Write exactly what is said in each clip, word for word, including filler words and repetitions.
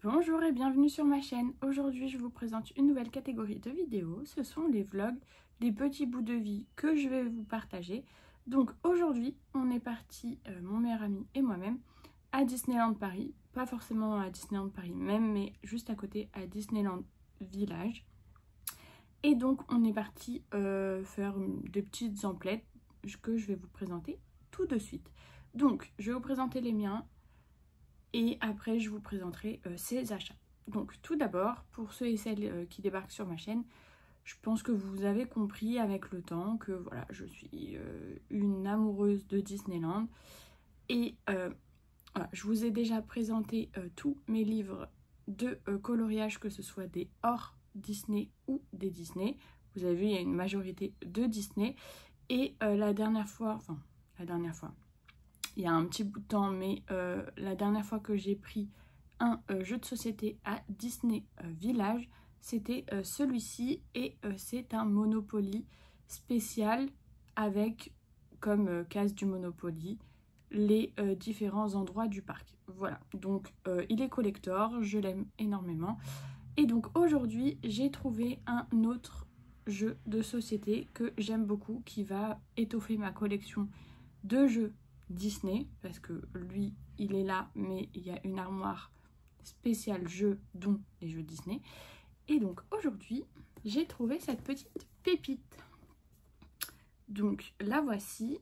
Bonjour et bienvenue sur ma chaîne. Aujourd'hui je vous présente une nouvelle catégorie de vidéos. Ce sont les vlogs, des petits bouts de vie que je vais vous partager. Donc aujourd'hui on est parti, euh, mon meilleur ami et moi-même, à Disneyland Paris. Pas forcément à Disneyland Paris même, mais juste à côté à Disneyland Village. Et donc on est parti euh, faire des petites emplettes que je vais vous présenter tout de suite. Donc je vais vous présenter les miens. Et après je vous présenterai euh, ces achats. Donc tout d'abord, pour ceux et celles euh, qui débarquent sur ma chaîne, je pense que vous avez compris avec le temps que voilà, je suis euh, une amoureuse de Disneyland. Et euh, voilà, je vous ai déjà présenté euh, tous mes livres de euh, coloriage, que ce soit des hors Disney ou des Disney. Vous avez vu, il y a une majorité de Disney. Et euh, la dernière fois, enfin la dernière fois, il y a un petit bout de temps, mais euh, la dernière fois que j'ai pris un euh, jeu de société à Disney euh, Village, c'était euh, celui-ci, et euh, c'est un Monopoly spécial avec comme euh, case du Monopoly les euh, différents endroits du parc. Voilà, donc euh, il est collector, je l'aime énormément. Et donc aujourd'hui j'ai trouvé un autre jeu de société que j'aime beaucoup, qui va étoffer ma collection de jeux Disney, parce que lui il est là, mais il y a une armoire spéciale jeux, dont les jeux Disney. Et donc aujourd'hui j'ai trouvé cette petite pépite, donc la voici,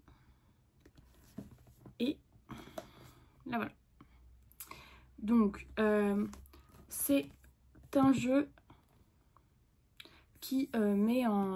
et la voilà. Donc euh, c'est un jeu qui euh, met en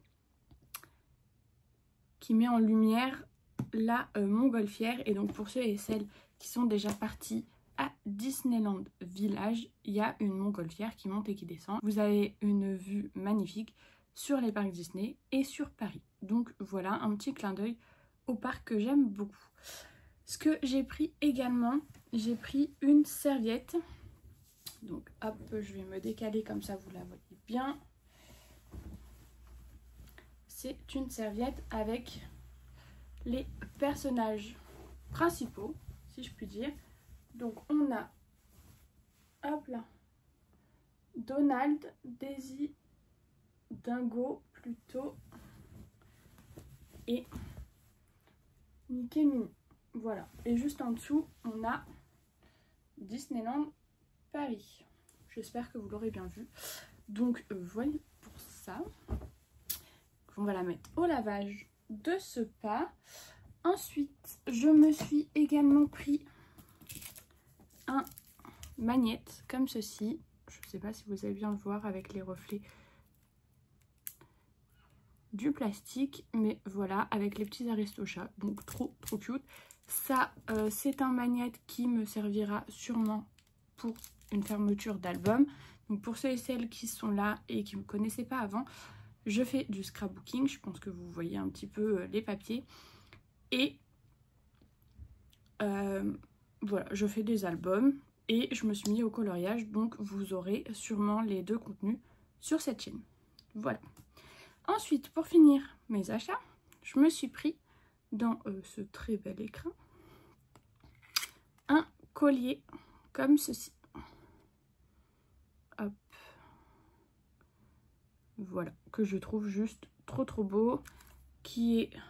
qui met en lumière la euh, montgolfière. Et donc pour ceux et celles qui sont déjà partis à Disneyland Village, il y a une montgolfière qui monte et qui descend. Vous avez une vue magnifique sur les parcs Disney et sur Paris. Donc voilà un petit clin d'œil au parc que j'aime beaucoup. Ce que j'ai pris également, j'ai pris une serviette. Donc hop, je vais me décaler comme ça vous la voyez bien. C'est une serviette avec les personnages principaux, si je puis dire. Donc on a, hop là, Donald, Daisy, Dingo plutôt, et Mickey Minnie. Voilà, et juste en dessous on a Disneyland Paris. J'espère que vous l'aurez bien vu. Donc euh, voilà pour ça. On va la mettre au lavage de ce pas. Ensuite je me suis également pris un magnète comme ceci. Je ne sais pas si vous allez bien le voir avec les reflets du plastique, mais voilà, avec les petits aristochats, donc trop trop cute. Ça euh, c'est un magnète qui me servira sûrement pour une fermeture d'album. Donc pour ceux et celles qui sont là et qui ne me connaissaient pas avant, je fais du scrapbooking, je pense que vous voyez un petit peu les papiers. Et euh, voilà, je fais des albums et je me suis mis au coloriage. Donc vous aurez sûrement les deux contenus sur cette chaîne. Voilà. Ensuite, pour finir mes achats, je me suis pris dans euh, ce très bel écrin un collier comme ceci. Hop. Voilà, que je trouve juste trop trop beau, qui est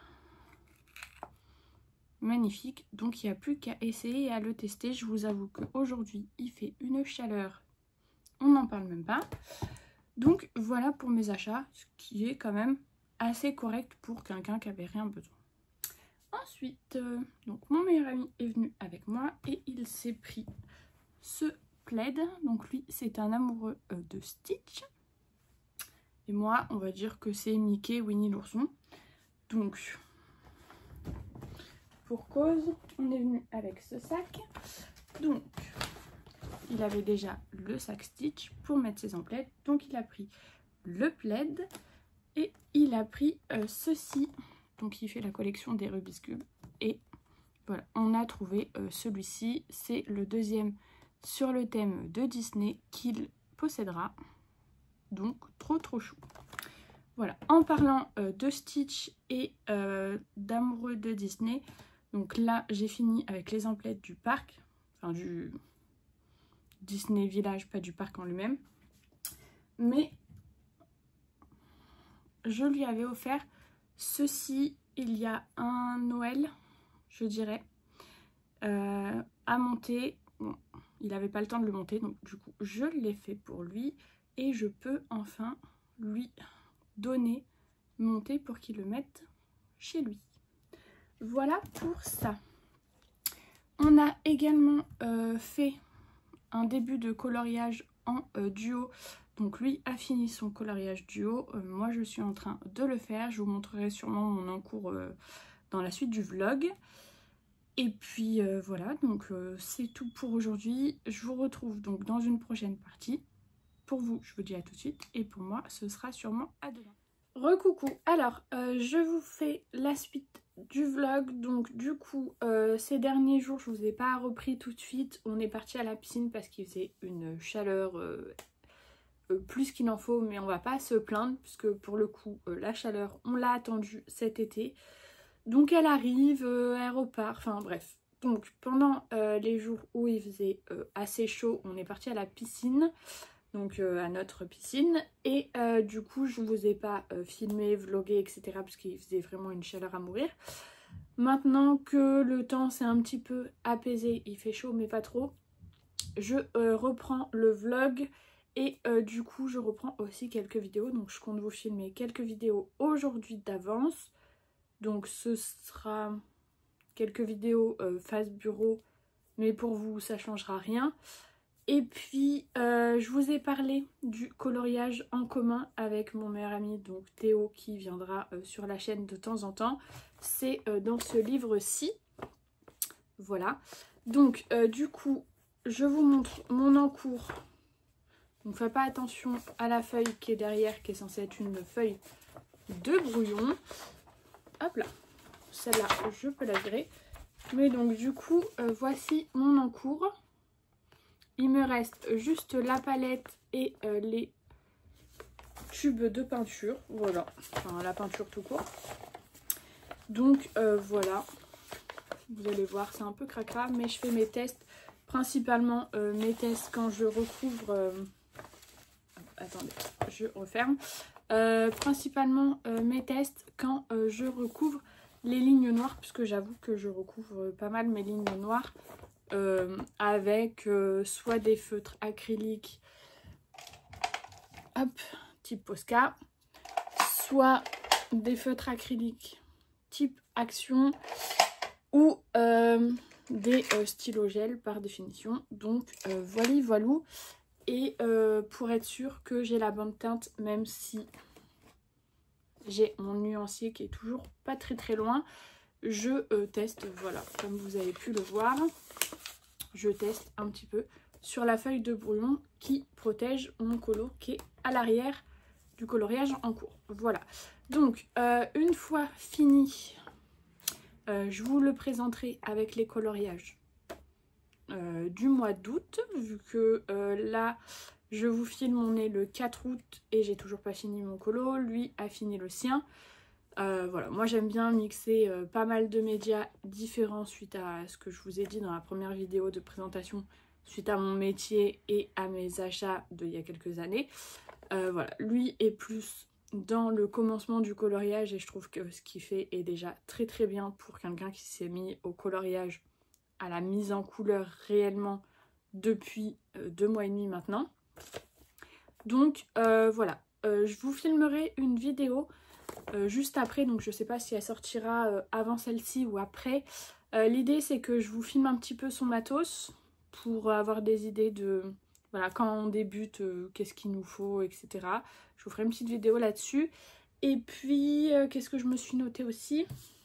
magnifique. Donc il n'y a plus qu'à essayer et à le tester. Je vous avoue qu'aujourd'hui il fait une chaleur, on n'en parle même pas. Donc voilà pour mes achats, ce qui est quand même assez correct pour quelqu'un qui avait rien besoin. Ensuite, euh, donc mon meilleur ami est venu avec moi et il s'est pris ce plaid. Donc lui c'est un amoureux euh, de Stitch. Et moi, on va dire que c'est Mickey, Winnie l'ourson. Donc, pour cause, on est venu avec ce sac. Donc, il avait déjà le sac Stitch pour mettre ses emplettes. Donc, il a pris le plaid et il a pris euh, ceci. Donc, il fait la collection des Rubik's Cube. Et voilà, on a trouvé euh, celui-ci. C'est le deuxième sur le thème de Disney qu'il possédera. Donc trop trop chou. Voilà, en parlant euh, de Stitch et euh, d'amoureux de Disney, donc là j'ai fini avec les emplettes du parc, enfin du Disney Village, pas du parc en lui-même. Mais je lui avais offert ceci il y a un Noël, je dirais, euh, à monter. Bon, il n'avait pas le temps de le monter, donc du coup je l'ai fait pour lui et je peux enfin lui donner, monter pour qu'il le mette chez lui. Voilà pour ça. On a également euh, fait un début de coloriage en euh, duo. Donc lui a fini son coloriage duo. Euh, moi je suis en train de le faire. Je vous montrerai sûrement mon encours euh, dans la suite du vlog. Et puis euh, voilà, donc euh, c'est tout pour aujourd'hui. Je vous retrouve donc dans une prochaine partie. Pour vous, je vous dis à tout de suite. Et pour moi, ce sera sûrement à demain. Recoucou, alors euh, je vous fais la suite du vlog. Donc du coup euh, ces derniers jours je vous ai pas repris tout de suite. On est parti à la piscine parce qu'il faisait une chaleur euh, euh, plus qu'il en faut, mais on va pas se plaindre puisque pour le coup euh, la chaleur on l'a attendue cet été. Donc elle arrive, euh, elle repart, enfin bref. Donc pendant euh, les jours où il faisait euh, assez chaud, on est parti à la piscine. Donc euh, à notre piscine et euh, du coup je vous ai pas euh, filmé, vlogué etc parce qu'il faisait vraiment une chaleur à mourir. Maintenant que le temps s'est un petit peu apaisé, il fait chaud mais pas trop, je euh, reprends le vlog et euh, du coup je reprends aussi quelques vidéos. Donc je compte vous filmer quelques vidéos aujourd'hui d'avance. Donc ce sera quelques vidéos euh, face bureau, mais pour vous ça changera rien. Et puis euh, je vous ai parlé du coloriage en commun avec mon meilleur ami, donc Théo, qui viendra euh, sur la chaîne de temps en temps. C'est euh, dans ce livre-ci. Voilà. Donc euh, du coup, je vous montre mon encours. Donc faites pas attention à la feuille qui est derrière, qui est censée être une feuille de brouillon. Hop là. Celle-là, je peux la virer. Mais donc du coup, euh, voici mon encours. Il me reste juste la palette et euh, les tubes de peinture. Voilà, enfin la peinture tout court. Donc euh, voilà, vous allez voir, c'est un peu cracra, mais je fais mes tests, principalement euh, mes tests quand je recouvre... Euh... Attendez, je referme. Euh, principalement euh, mes tests quand euh, je recouvre les lignes noires, puisque j'avoue que je recouvre pas mal mes lignes noires. Euh, avec euh, soit des feutres acryliques hop, type Posca, soit des feutres acryliques type Action ou euh, des euh, stylos gel par définition. Donc euh, voilà, voilou. Et euh, pour être sûr que j'ai la bonne teinte, même si j'ai mon nuancier qui est toujours pas très très loin, je euh, teste, voilà, comme vous avez pu le voir. Je teste un petit peu sur la feuille de brouillon qui protège mon colo qui est à l'arrière du coloriage en cours. Voilà. Donc, euh, une fois fini, euh, je vous le présenterai avec les coloriages euh, du mois d'août. Vu que euh, là, je vous filme, on est le quatre août et j'ai toujours pas fini mon colo. Lui a fini le sien. Euh, voilà, moi j'aime bien mixer euh, pas mal de médias différents suite à ce que je vous ai dit dans la première vidéo de présentation, suite à mon métier et à mes achats d'il y a quelques années. Euh, voilà, lui est plus dans le commencement du coloriage et je trouve que ce qu'il fait est déjà très très bien pour quelqu'un qui s'est mis au coloriage, à la mise en couleur réellement depuis euh, deux mois et demi maintenant. Donc euh, voilà, euh, je vous filmerai une vidéo Euh, juste après, donc je sais pas si elle sortira euh, avant celle-ci ou après. Euh, L'idée c'est que je vous filme un petit peu son matos pour avoir des idées de voilà, quand on débute, euh, qu'est-ce qu'il nous faut, et cetera. Je vous ferai une petite vidéo là-dessus. Et puis, euh, qu'est-ce que je me suis noté aussi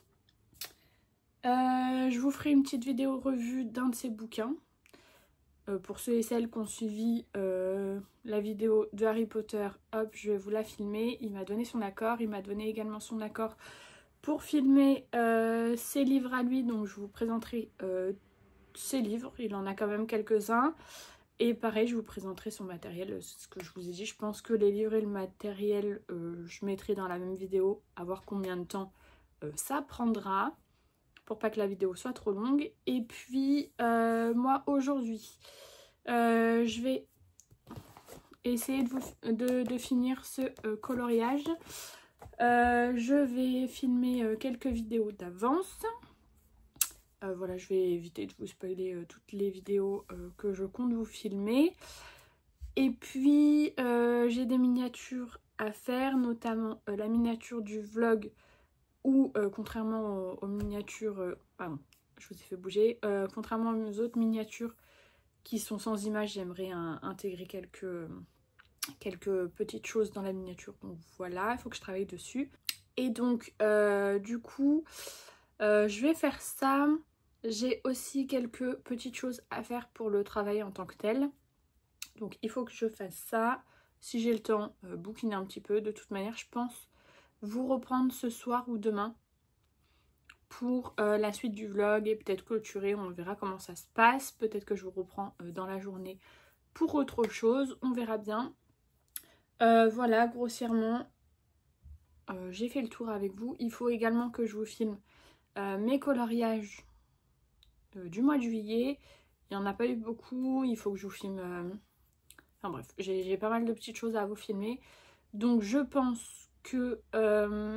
euh, je vous ferai une petite vidéo revue d'un de ses bouquins. Euh, pour ceux et celles qui ont suivi euh, la vidéo de Harry Potter, hop, je vais vous la filmer. Il m'a donné son accord, il m'a donné également son accord pour filmer euh, ses livres à lui. Donc je vous présenterai euh, ses livres, il en a quand même quelques-uns. Et pareil, je vous présenterai son matériel, c'est ce que je vous ai dit. Je pense que les livres et le matériel, euh, je mettrai dans la même vidéo, à voir combien de temps euh, ça prendra, pour pas que la vidéo soit trop longue. Et puis, euh, moi aujourd'hui, Euh, je vais essayer de, vous, de, de finir ce euh, coloriage. Euh, je vais filmer euh, quelques vidéos d'avance. Euh, voilà, je vais éviter de vous spoiler euh, toutes les vidéos euh, que je compte vous filmer. Et puis, euh, j'ai des miniatures à faire, notamment euh, la miniature du vlog où, euh, contrairement aux, aux miniatures... Euh, pardon, je vous ai fait bouger. Euh, contrairement aux autres miniatures qui sont sans image, j'aimerais intégrer quelques, quelques petites choses dans la miniature. Donc voilà, il faut que je travaille dessus. Et donc, euh, du coup, euh, je vais faire ça. J'ai aussi quelques petites choses à faire pour le travail en tant que tel. Donc il faut que je fasse ça. Si j'ai le temps, euh, bouquiner un petit peu. De toute manière, je pense vous reprendre ce soir ou demain pour euh, la suite du vlog et peut-être clôturer. On verra comment ça se passe. Peut-être que je vous reprends euh, dans la journée pour autre chose. On verra bien. Euh, voilà, grossièrement, euh, j'ai fait le tour avec vous. Il faut également que je vous filme euh, mes coloriages euh, du mois de juillet. Il n'y en a pas eu beaucoup. Il faut que je vous filme... Euh... Enfin bref, j'ai pas mal de petites choses à vous filmer. Donc je pense que euh,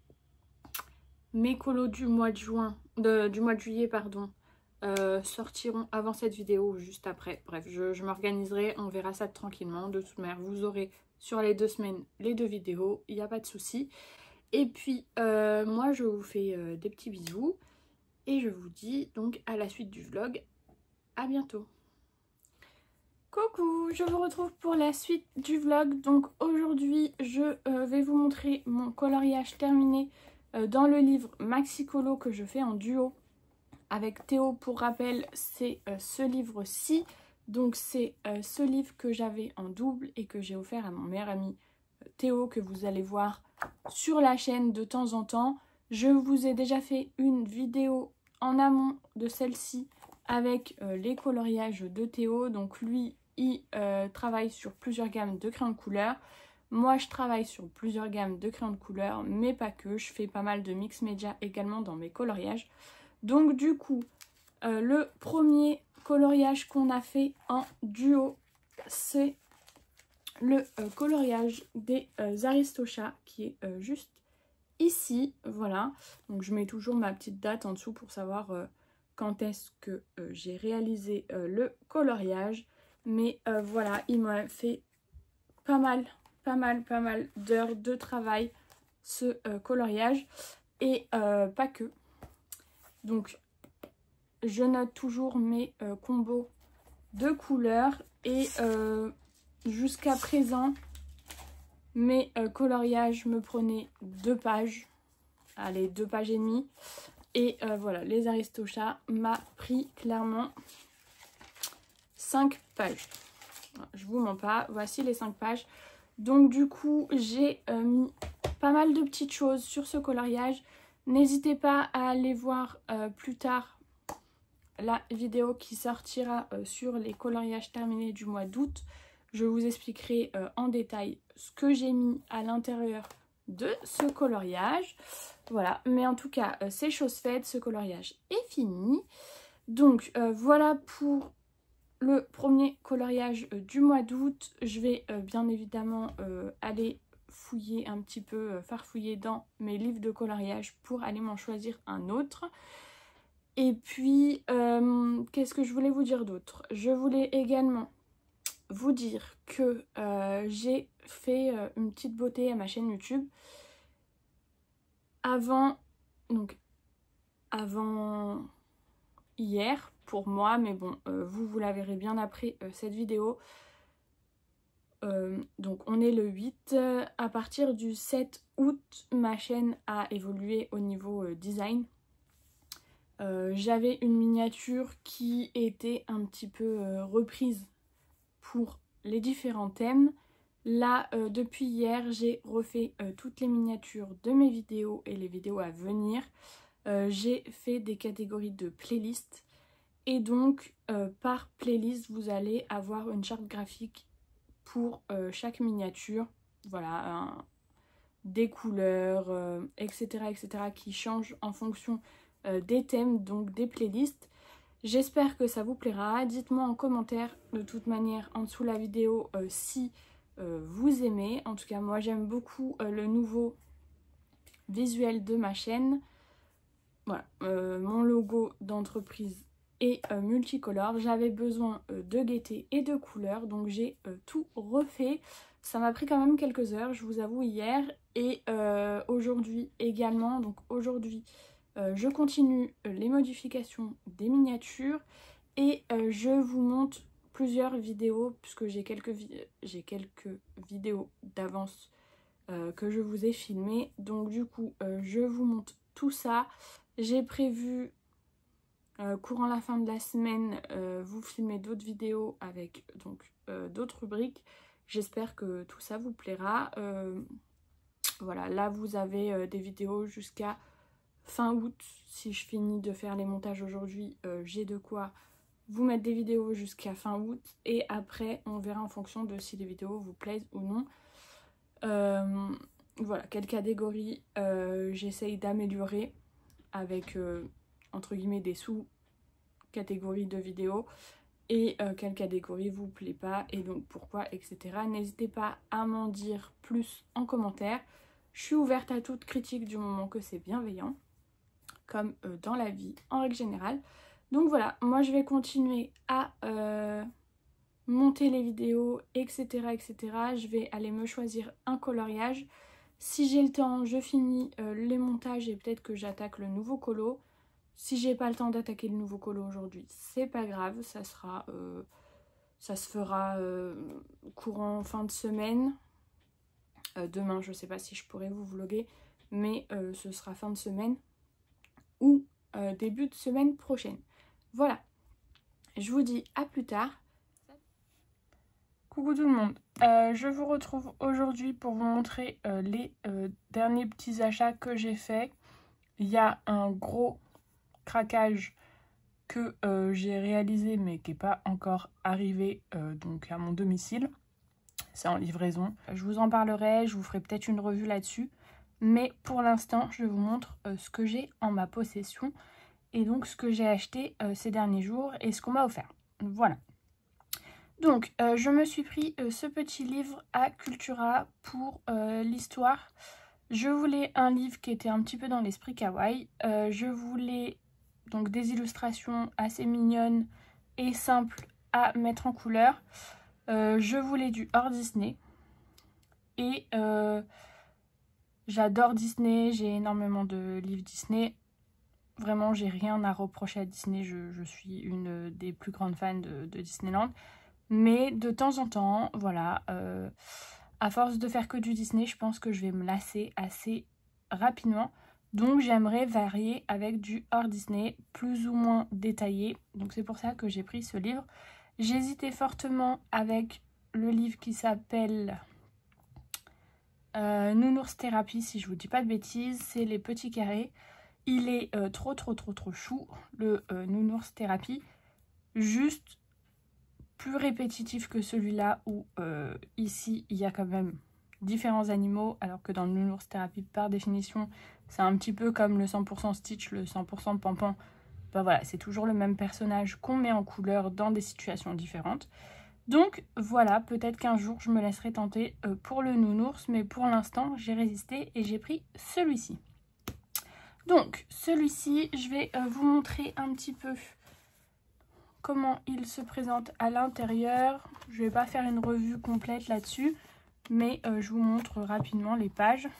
mes colos du mois de juin, de, du mois de juillet, pardon, euh, sortiront avant cette vidéo ou juste après. Bref, je, je m'organiserai, on verra ça tranquillement. De toute manière, vous aurez sur les deux semaines les deux vidéos, il n'y a pas de souci. Et puis, euh, moi, je vous fais euh, des petits bisous. Et je vous dis donc à la suite du vlog. À bientôt. Coucou, je vous retrouve pour la suite du vlog. Donc aujourd'hui, je euh, vais vous montrer mon coloriage terminé euh, dans le livre Maxi Colo que je fais en duo avec Théo. Pour rappel, c'est euh, ce livre-ci. Donc c'est euh, ce livre que j'avais en double et que j'ai offert à mon meilleur ami euh, Théo, que vous allez voir sur la chaîne de temps en temps. Je vous ai déjà fait une vidéo en amont de celle-ci avec euh, les coloriages de Théo. Donc lui, il euh, travaille sur plusieurs gammes de crayons de couleur. Moi, je travaille sur plusieurs gammes de crayons de couleur, mais pas que. Je fais pas mal de mix média également dans mes coloriages. Donc du coup, euh, le premier coloriage qu'on a fait en duo, c'est le euh, coloriage des euh, Aristochats qui est euh, juste ici. Voilà, donc je mets toujours ma petite date en dessous pour savoir euh, quand est-ce que euh, j'ai réalisé euh, le coloriage. Mais euh, voilà, il m'a fait pas mal, pas mal, pas mal d'heures de travail ce euh, coloriage. Et euh, pas que. Donc je note toujours mes euh, combos de couleurs. Et euh, jusqu'à présent, mes euh, coloriages me prenaient deux pages. Allez, deux pages et demie. Et euh, voilà, les Aristochats m'a pris clairement cinq pages. Je vous mens pas, voici les cinq pages. Donc du coup, j'ai euh, mis pas mal de petites choses sur ce coloriage. N'hésitez pas à aller voir euh, plus tard la vidéo qui sortira euh, sur les coloriages terminés du mois d'août. Je vous expliquerai euh, en détail ce que j'ai mis à l'intérieur de ce coloriage. Voilà, mais en tout cas, euh, c'est chose faite, ce coloriage est fini. Donc euh, voilà pour le premier coloriage euh, du mois d'août. Je vais euh, bien évidemment euh, aller fouiller un petit peu, euh, farfouiller dans mes livres de coloriage pour aller m'en choisir un autre. Et puis, euh, qu'est-ce que je voulais vous dire d'autre? Je voulais également vous dire que euh, j'ai fait euh, une petite beauté à ma chaîne YouTube. Avant, donc avant hier pour moi, mais bon, euh, vous, vous la verrez bien après euh, cette vidéo. Euh, donc on est le huit, à partir du sept août, ma chaîne a évolué au niveau euh, design. Euh, J'avais une miniature qui était un petit peu euh, reprise pour les différents thèmes. Là, euh, depuis hier, j'ai refait euh, toutes les miniatures de mes vidéos et les vidéos à venir. Euh, j'ai fait des catégories de playlist. Et donc, euh, par playlist, vous allez avoir une charte graphique pour euh, chaque miniature. Voilà, un, des couleurs, euh, et cetera, et cetera qui changent en fonction euh, des thèmes, donc des playlists. J'espère que ça vous plaira. Dites-moi en commentaire de toute manière en dessous de la vidéo euh, si euh, vous aimez. En tout cas moi j'aime beaucoup euh, le nouveau visuel de ma chaîne. Voilà, euh, mon logo d'entreprise est euh, multicolore. J'avais besoin euh, de gaieté et de couleurs, donc j'ai euh, tout refait. Ça m'a pris quand même quelques heures, je vous avoue, hier et euh, aujourd'hui également. Donc aujourd'hui, euh, je continue euh, les modifications des miniatures et euh, je vous montre plusieurs vidéos puisque j'ai quelques, vi j'ai quelques vidéos d'avance euh, que je vous ai filmées. Donc du coup, euh, je vous montre tout ça. J'ai prévu, euh, courant la fin de la semaine, euh, vous filmer d'autres vidéos avec donc euh, d'autres rubriques. J'espère que tout ça vous plaira. Euh, voilà, là vous avez euh, des vidéos jusqu'à fin août. Si je finis de faire les montages aujourd'hui, euh, j'ai de quoi vous mettre des vidéos jusqu'à fin août. Et après, on verra en fonction de si les vidéos vous plaisent ou non. Euh, voilà, quelle catégorie euh, j'essaye d'améliorer avec euh, entre guillemets des sous-catégories de vidéos et euh, quelle catégorie vous plaît pas et donc pourquoi, et cetera. N'hésitez pas à m'en dire plus en commentaire. Je suis ouverte à toute critique du moment que c'est bienveillant, comme euh, dans la vie en règle générale. Donc voilà, moi je vais continuer à euh, monter les vidéos, et cetera, et cetera. Je vais aller me choisir un coloriage. Si j'ai le temps, je finis euh, les montages et peut-être que j'attaque le nouveau colo. Si j'ai pas le temps d'attaquer le nouveau colo aujourd'hui, c'est pas grave, ça sera, euh, ça se fera euh, courant fin de semaine. Euh, demain, je sais pas si je pourrai vous vlogger, mais euh, ce sera fin de semaine ou euh, début de semaine prochaine. Voilà, je vous dis à plus tard. Coucou tout le monde, euh, je vous retrouve aujourd'hui pour vous montrer euh, les euh, derniers petits achats que j'ai faits. Il y a un gros craquage que euh, j'ai réalisé mais qui n'est pas encore arrivé euh, donc à mon domicile. C'est en livraison. Je vous en parlerai, je vous ferai peut-être une revue là-dessus. Mais pour l'instant, je vous montre euh, ce que j'ai en ma possession et donc ce que j'ai acheté euh, ces derniers jours et ce qu'on m'a offert. Voilà. Donc, euh, je me suis pris euh, ce petit livre à Cultura pour euh, l'histoire. Je voulais un livre qui était un petit peu dans l'esprit kawaii. Euh, je voulais donc des illustrations assez mignonnes et simples à mettre en couleur. Euh, je voulais du hors Disney. Et euh, j'adore Disney, j'ai énormément de livres Disney. Vraiment, j'ai rien à reprocher à Disney. Je, je suis une des plus grandes fans de, de Disneyland. Mais de temps en temps, voilà, euh, à force de faire que du Disney, je pense que je vais me lasser assez rapidement. Donc j'aimerais varier avec du hors Disney, plus ou moins détaillé. Donc c'est pour ça que j'ai pris ce livre. J'hésitais fortement avec le livre qui s'appelle euh, Nounours Thérapie, si je vous dis pas de bêtises. C'est les petits carrés. Il est euh, trop trop trop trop chou, le euh, Nounours Thérapie. Juste plus répétitif que celui-là où euh, ici il y a quand même différents animaux, alors que dans le Nounours Thérapie par définition c'est un petit peu comme le cent pour cent Stitch, le cent pour cent Pampan. Ben voilà, c'est toujours le même personnage qu'on met en couleur dans des situations différentes. Donc voilà, peut-être qu'un jour je me laisserai tenter euh, pour le Nounours, mais pour l'instant j'ai résisté et j'ai pris celui-ci. Donc celui-ci, je vais euh, vous montrer un petit peu comment il se présente à l'intérieur. Je vais pas faire une revue complète là-dessus, mais euh, je vous montre rapidement les pages.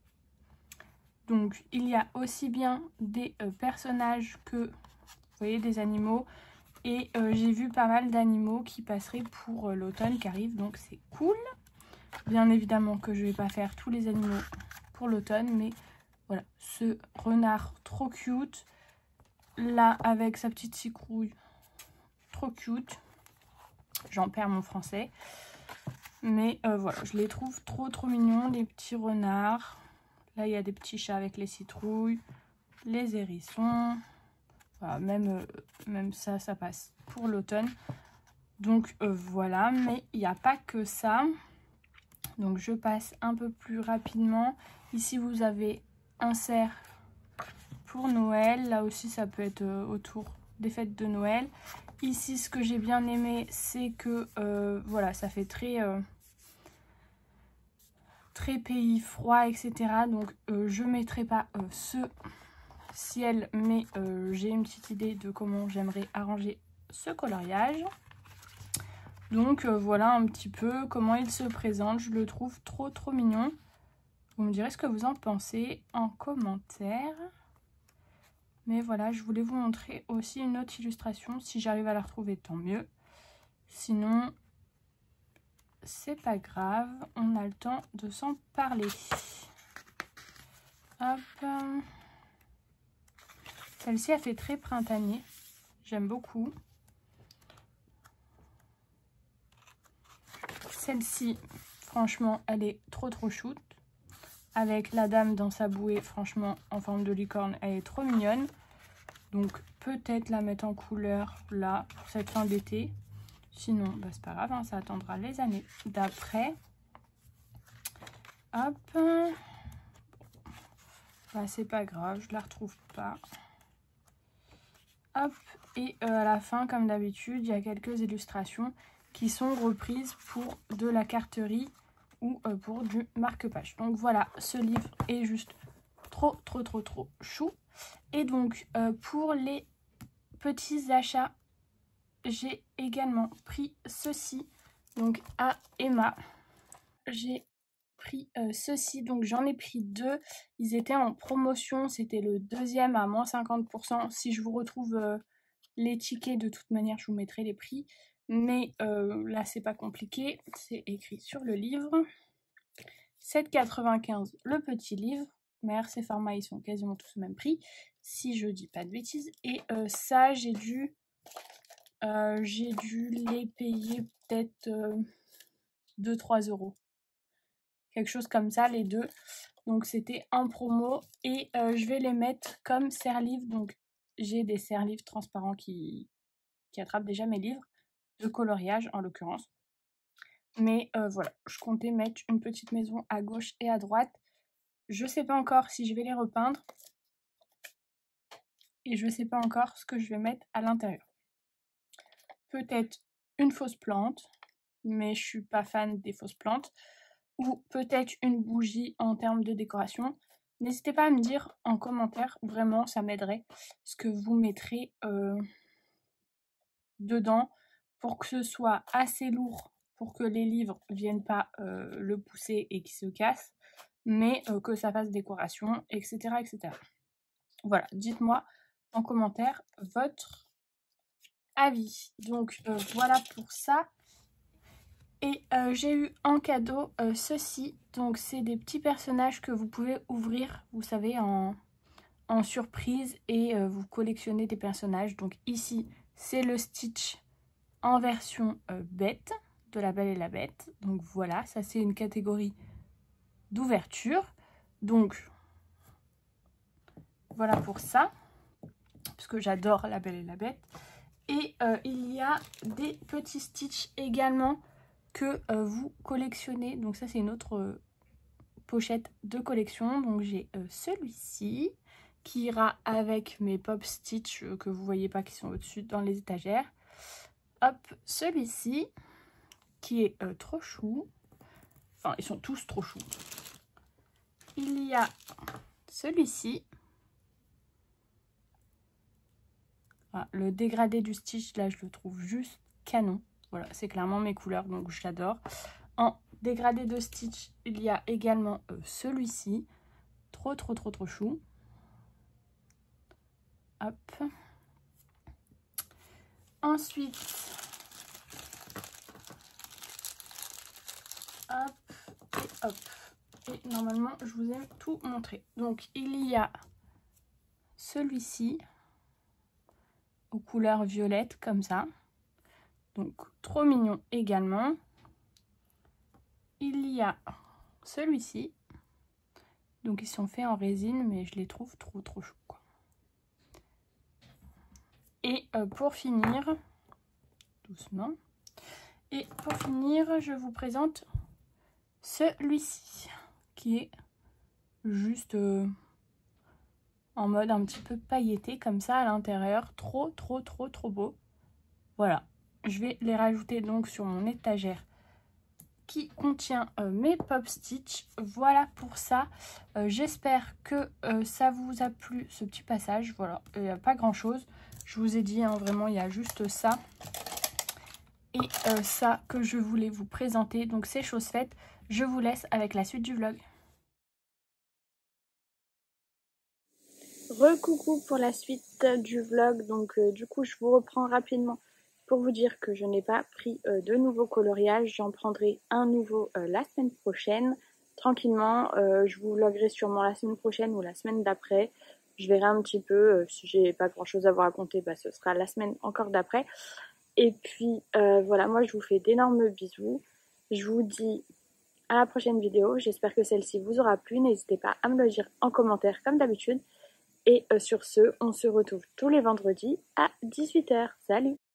Donc il y a aussi bien des euh, personnages que, vous voyez, des animaux. Et euh, j'ai vu pas mal d'animaux qui passeraient pour euh, l'automne qui arrive, donc c'est cool. Bien évidemment que je vais pas faire tous les animaux pour l'automne, mais voilà, ce renard trop cute, là avec sa petite cicrouille, trop cute. J'en perds mon français. Mais euh, voilà, je les trouve trop trop mignons, les petits renards. Là, il y a des petits chats avec les citrouilles, les hérissons. Voilà, même, euh, même ça, ça passe pour l'automne. Donc euh, voilà, mais il n'y a pas que ça. Donc je passe un peu plus rapidement. Ici, vous avez un cerf pour Noël. Là aussi, ça peut être euh, autour des fêtes de Noël. Ici, ce que j'ai bien aimé, c'est que euh, voilà, ça fait très euh, très pays froid, et cetera. Donc euh, je mettrai pas euh, ce ciel, mais euh, j'ai une petite idée de comment j'aimerais arranger ce coloriage. Donc euh, voilà un petit peu comment il se présente. Je le trouve trop trop mignon. Vous me direz ce que vous en pensez en commentaire. Mais voilà, je voulais vous montrer aussi une autre illustration. Si j'arrive à la retrouver, tant mieux. Sinon, c'est pas grave. On a le temps de s'en parler. Hop. Celle-ci, elle fait très printanier. J'aime beaucoup. Celle-ci, franchement, elle est trop trop shoot. Avec la dame dans sa bouée, franchement, en forme de licorne, elle est trop mignonne. Donc, peut-être la mettre en couleur, là, pour cette fin d'été. Sinon, bah, c'est pas grave, hein, ça attendra les années d'après. Hop. Bah, c'est pas grave, je la retrouve pas. Hop. Et euh, à la fin, comme d'habitude, il y a quelques illustrations qui sont reprises pour de la carterie ou euh, pour du marque-page. Donc voilà, ce livre est juste trop trop trop trop chou. Et donc euh, pour les petits achats, j'ai également pris ceci. Donc à Emma, j'ai pris euh, ceci. Donc j'en ai pris deux. Ils étaient en promotion. C'était le deuxième à moins cinquante pour cent. Si je vous retrouve euh, les tickets, de toute manière, je vous mettrai les prix. Mais euh, là, c'est pas compliqué. C'est écrit sur le livre. sept quatre-vingt-quinze le petit livre. Mais R C Pharma, ils sont quasiment tous au même prix. Si je dis pas de bêtises. Et euh, ça, j'ai dû... Euh, j'ai dû les payer peut-être euh, deux trois euros. Quelque chose comme ça, les deux. Donc, c'était en promo. Et euh, je vais les mettre comme serre-livres. Donc, j'ai des serre-livres transparents qui, qui attrapent déjà mes livres. De coloriage, en l'occurrence. Mais euh, voilà, je comptais mettre une petite maison à gauche et à droite. Je sais pas encore si je vais les repeindre. Et je sais pas encore ce que je vais mettre à l'intérieur. Peut-être une fausse plante, mais je suis pas fan des fausses plantes. Ou peut-être une bougie en termes de décoration. N'hésitez pas à me dire en commentaire, vraiment ça m'aiderait, ce que vous mettrez euh, dedans pour que ce soit assez lourd, pour que les livres ne viennent pas euh, le pousser et qu'il se casse, mais euh, que ça fasse décoration, et cetera et cetera. Voilà, dites-moi en commentaire votre avis. Donc euh, voilà pour ça. Et euh, j'ai eu en cadeau euh, ceci. Donc c'est des petits personnages que vous pouvez ouvrir, vous savez, en, en surprise. Et euh, vous collectionnez des personnages. Donc ici, c'est le Stitch en version euh, bête, de La Belle et la Bête. Donc voilà, ça c'est une catégorie d'ouverture. Donc voilà pour ça. Parce que j'adore La Belle et la Bête. Et euh, il y a des petits Stitch également que euh, vous collectionnez. Donc ça c'est une autre euh, pochette de collection. Donc j'ai euh, celui-ci qui ira avec mes Pop Stitch euh, que vous voyez pas, qui sont au-dessus dans les étagères. Hop, celui-ci qui est euh, trop chou. Enfin, ils sont tous trop choux. Il y a celui-ci. Voilà, le dégradé du Stitch, là, je le trouve juste canon. Voilà, c'est clairement mes couleurs, donc je l'adore. En dégradé de Stitch, il y a également euh, celui-ci. Trop, trop, trop, trop chou. Hop. Ensuite, hop, et hop. Et normalement, je vous ai tout montré. Donc, il y a celui-ci aux couleurs violettes, comme ça. Donc, trop mignon également. Il y a celui-ci. Donc, ils sont faits en résine, mais je les trouve trop, trop chou, quoi. Et euh, pour finir, doucement, et pour finir, je vous présente celui-ci, qui est juste euh, en mode un petit peu pailleté comme ça à l'intérieur. Trop, trop, trop, trop beau. Voilà, je vais les rajouter donc sur mon étagère qui contient euh, mes pop stitch. Voilà pour ça. Euh, J'espère que euh, ça vous a plu ce petit passage. Voilà, il n'y a pas grand chose. Je vous ai dit, hein, vraiment, il y a juste ça et euh, ça que je voulais vous présenter. Donc c'est chose faite. Je vous laisse avec la suite du vlog. Recoucou pour la suite du vlog. Donc euh, du coup je vous reprends rapidement pour vous dire que je n'ai pas pris euh, de nouveau coloriage. J'en prendrai un nouveau euh, la semaine prochaine. Tranquillement, euh, je vous vloguerai sûrement la semaine prochaine ou la semaine d'après. Je verrai un petit peu. Euh, si j'ai pas grand chose à vous raconter, bah, ce sera la semaine encore d'après. Et puis euh, voilà, moi je vous fais d'énormes bisous. Je vous dis à la prochaine vidéo. J'espère que celle-ci vous aura plu. N'hésitez pas à me le dire en commentaire comme d'habitude. Et euh, sur ce, on se retrouve tous les vendredis à dix-huit heures. Salut!